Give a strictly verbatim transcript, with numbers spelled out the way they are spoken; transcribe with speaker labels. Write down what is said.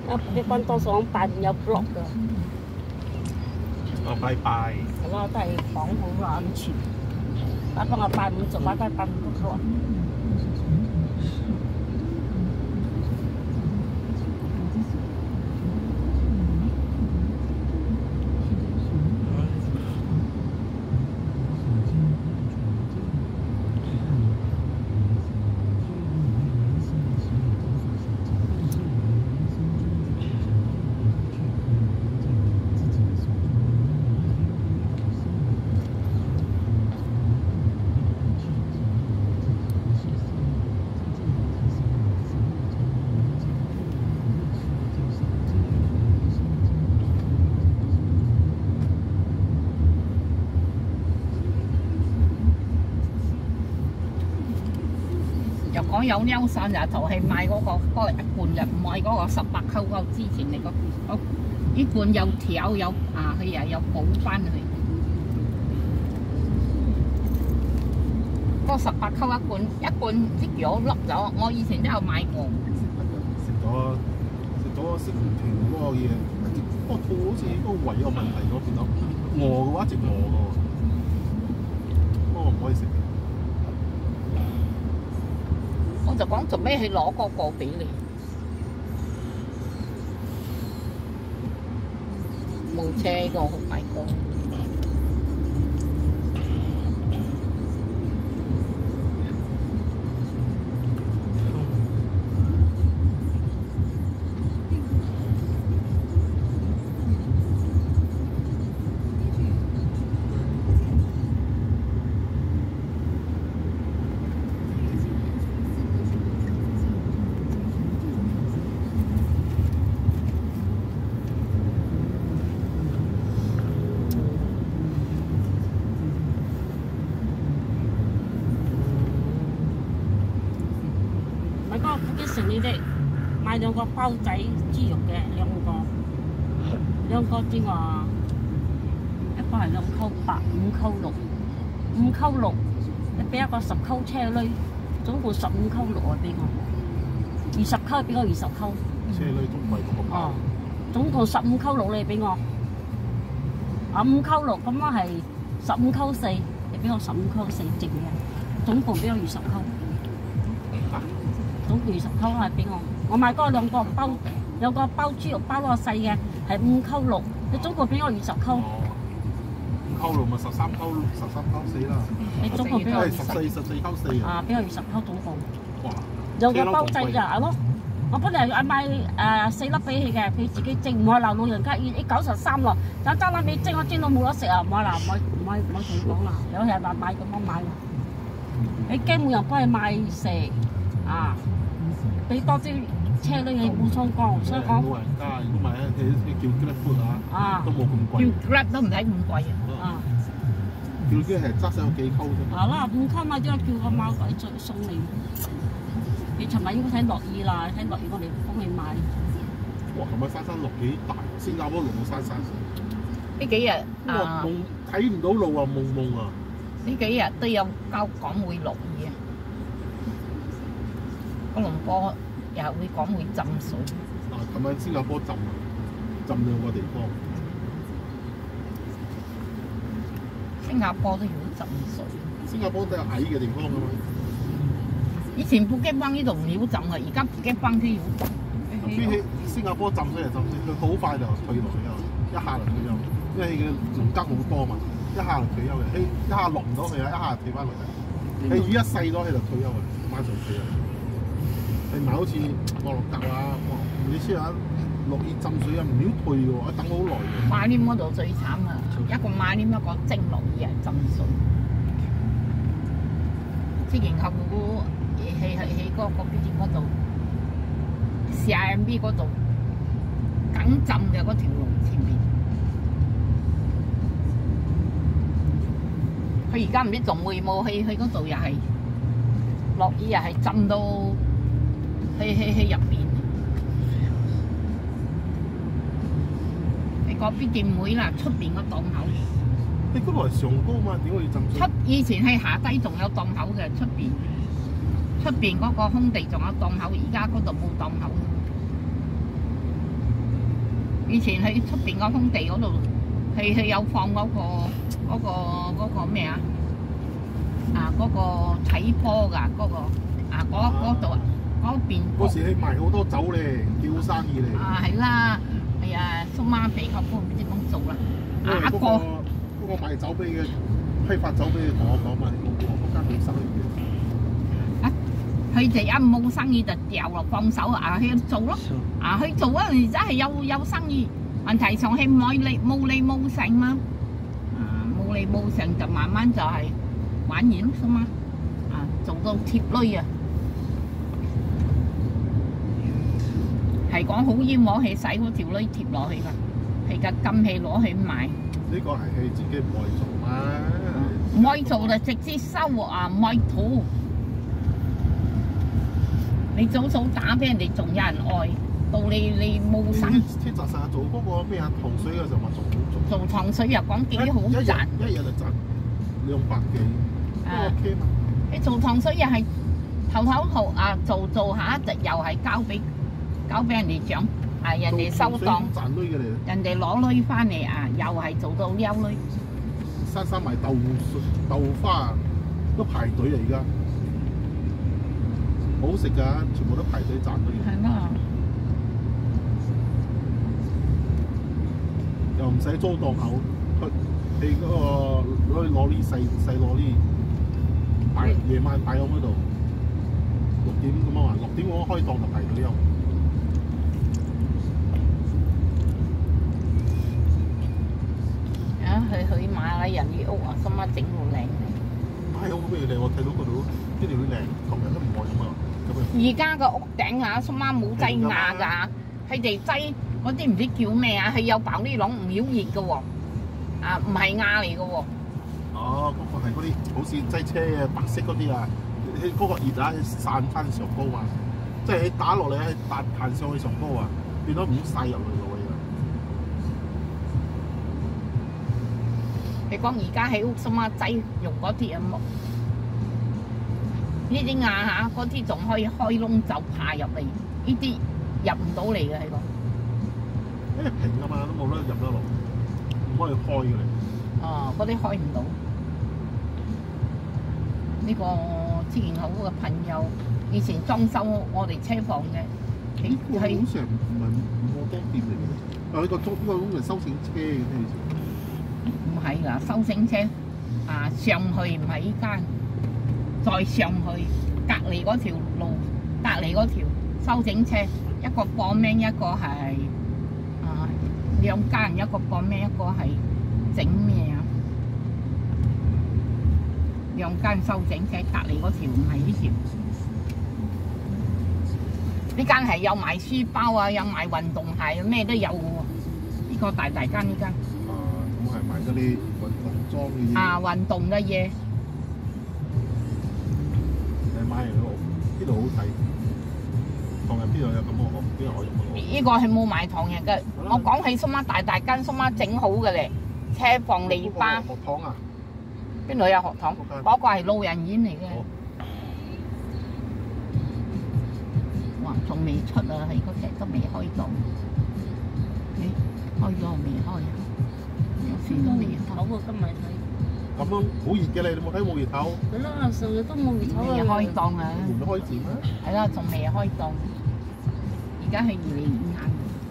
Speaker 1: 一般多數拜五有 block 㗎。
Speaker 2: 哦，拜拜。
Speaker 1: 係咯，都係講好啦，咁全。不過我拜五做，拜拜拜五都 block。
Speaker 3: 又講有優散日就係賣嗰、那個嗰、那個、一罐嘅，唔係嗰個十八溝嗰之前你個嗰呢罐有條有啊，佢又有補翻佢。嗰十八溝一罐，一罐啲藥粒咗，我以前都有買過。
Speaker 2: 食咗食咗食唔停嗰個嘢，個肚好似個胃有問題嗰邊咯。餓嘅話一直餓嘅喎，不過唔可以食。
Speaker 3: 我就講做咩去攞嗰個俾你？冇車個好大個。
Speaker 1: 食你哋買兩個包仔豬肉嘅兩個，兩個之外，一個係兩溝八，五溝六，五溝六，你俾一個十溝車鋁，總共十五溝六啊俾我，二十溝俾我二十溝。
Speaker 2: 車鋁仲貴過個包。
Speaker 1: 哦，總共十五溝六你俾我，啊五溝六咁樣係十五溝四，你俾我十五溝四剩嘅，總共俾我二十溝。總共二十溝係俾我，我買嗰兩個包，有個包豬肉包個細嘅係五溝六，你總共俾我二十溝。
Speaker 2: 五溝六咪十三溝十三溝四啦。
Speaker 1: 你總共俾我二十。
Speaker 2: 十四十四溝四
Speaker 1: 啊！俾我二十溝總共。
Speaker 2: 哇！
Speaker 1: 有個包仔咋咯？我本嚟係買誒四粒俾佢嘅，佢自己蒸，唔係鬧老人家，要啲九十三咯，就爭粒尾蒸，我蒸到冇得食啊！唔係嗱，唔係唔係唔係同你講啦，有人話買咁樣買啦，你驚冇人幫佢買食啊！俾多啲車鋁你冇倉光，所以講。
Speaker 2: 老人家如果買咧，你叫 Grab Food 啊，都冇咁貴。
Speaker 3: 叫 Grab 都唔使咁貴
Speaker 2: 啊！叫啲係揸上有幾溝啫。
Speaker 1: 啊啦，五溝買咗叫個貓仔再送你。你尋日應該睇落雨啦，睇落雨我哋幫你買。
Speaker 2: 哇！琴日山山落幾大，新加坡落到山山。
Speaker 3: 呢幾日啊，
Speaker 2: 蒙睇唔到路啊，蒙蒙啊！
Speaker 3: 呢幾日都有交講會落雨啊。吉隆坡又會講會浸水。
Speaker 2: 啊！琴日新加坡浸啊，浸兩個地方。
Speaker 3: 新加坡都要浸水。
Speaker 2: 新加坡都有矮嘅地方㗎嘛。
Speaker 3: 以前布基邦呢度唔要浸啊，而家布基邦都要浸。
Speaker 2: 比起新加坡浸水嚟浸水，佢好快就退落去啦，一下就退休，因為佢農耕好多嘛，一下就退休嘅。佢一下落唔到去啊，一下就退翻落嚟。佢魚一細咗，佢就退休嘅，馬上退休。你唔係好似摩洛哥啊，你知啊，落雨浸水啊，唔曉退嘅喎，等好耐嘅。
Speaker 3: 馬甸嗰度最慘啊，一個馬甸一個蒸落雨係浸水。之前後股喺喺喺嗰個邊嗰度 C I M B 嗰度梗浸嘅嗰條路前面。佢而家唔知仲會冇去去嗰度又係落雨又係浸到去去去入邊。你嗰邊店會啦，出邊個檔口。
Speaker 2: 你嗰度係上高嘛？點會浸水？
Speaker 3: 出以前係下低仲有檔口嘅，出邊出邊嗰個空地仲有檔口，而家嗰度冇檔口。 以前喺出邊個空地嗰度，係係有放嗰、個嗰、個嗰、個咩啊？啊嗰、個睇波㗎，嗰、個啊嗰嗰度啊嗰邊。
Speaker 2: 嗰時你賣好多酒咧，幾好生意咧。
Speaker 3: 啊係啦，係啊，蘇媽肥球都唔知點樣做啦。
Speaker 2: 因為
Speaker 3: 啊一個
Speaker 2: 嗰個嗰個賣酒俾嘅批發酒俾你同我講嘛，我我嗰間冇生意嘅。
Speaker 3: 佢哋一冇生意就掉落放手啊去做咯，啊去做嗰陣時真係有有生意，問題上係冇利冇利冇成嘛，啊冇利冇成就慢慢就係玩完啫嘛，啊做到貼女啊，係講好煙冇氣使嗰條女貼落去㗎，係個金器攞去賣。
Speaker 2: 呢個係佢自己唔愛做嘛，
Speaker 3: 唔可以做就直接收啊，唔可以吐。你早早打俾人哋，仲有人愛，到你你冇生。
Speaker 2: 天澤成日做嗰個咩啊糖水嘅時候，咪仲好做。
Speaker 3: 做糖水又講幾好賺，
Speaker 2: 一日就賺兩百幾，都 OK 嘛。
Speaker 3: 你做糖水又係頭頭頭啊，做做下一直又係交俾交俾人哋獎，啊人哋收檔，
Speaker 2: 賺女嘅嚟。人
Speaker 3: 哋攞女翻嚟啊，又係做到溜女。
Speaker 2: 山山賣豆豆花都排隊啊！而家。好食㗎，全部都排隊賺到嘅。
Speaker 3: 係咯。
Speaker 2: 又唔使租檔口，佢你嗰個攞攞啲細細攞啲擺夜晚擺喺嗰度，六點咁啊嘛，六點我開檔就排隊休。
Speaker 3: 啊，去去馬來人啲屋啊，心乜整到靚。
Speaker 2: 買屋咩靚？我睇到嗰度啲條靚，同人都唔愛咁啊！
Speaker 3: 而家個屋頂啊，蘇媽冇擠瓦㗎，佢哋擠嗰啲唔知叫咩啊，係有爆呢籠唔曉熱嘅喎，啊唔係瓦嚟嘅喎。
Speaker 2: 哦，嗰、那個係嗰啲好似擠車嘅白色嗰啲啊，嗰、那個熱啊散翻上高嘛，即係你打落嚟係彈彈上去上高啊，變咗唔晒入去嘅喎。
Speaker 3: 你講而家喺屋蘇媽擠用嗰啲啊木。呢啲瓦嚇，嗰啲仲可以開窿就爬入嚟，呢啲入唔到嚟嘅係講。
Speaker 2: 因為平啊嘛，都冇得入得落，唔可以開嘅嚟。
Speaker 3: 哦，嗰啲開唔到。呢個之前好嘅朋友，以前裝修我哋車房嘅，
Speaker 2: 佢係好似唔係摩多店嚟嘅，啊呢個裝呢個咁嚟收整車嘅好似。
Speaker 3: 唔係㗎，收整車啊上去唔係依間。再上去隔離嗰條路，隔離嗰條修整車，一個播名，一個係啊兩家人，一個播名，一個係整咩啊？兩間修整車，隔離嗰條唔係呢條。呢間係有賣書包啊，有賣運動鞋，咩都有嘅喎。呢個大大間呢間。
Speaker 2: 啊，咁係賣嗰啲運動裝嘅嘢。
Speaker 3: 啊，運動嘅嘢。
Speaker 2: 買嚟呢度好睇，唐人邊度有咁好？邊度可以用？
Speaker 3: 呢個係冇賣唐人嘅，我講起蘇媽大大間，蘇媽整好嘅咧，車房籬笆。
Speaker 2: 學堂啊？
Speaker 3: 邊度有學堂？嗰個係老人院嚟嘅。哇，仲未出啊！喺嗰隻都未開檔。誒，開咗未開啊？有時都未開。
Speaker 1: 好喎，今日睇。
Speaker 2: 咁樣好熱嘅你，你冇睇冇熱頭？
Speaker 1: 係啦，成日都冇熱頭啊！
Speaker 3: 未開檔啊！
Speaker 2: 門都開字咩？
Speaker 3: 係啦，仲未開檔。而家係二零五眼。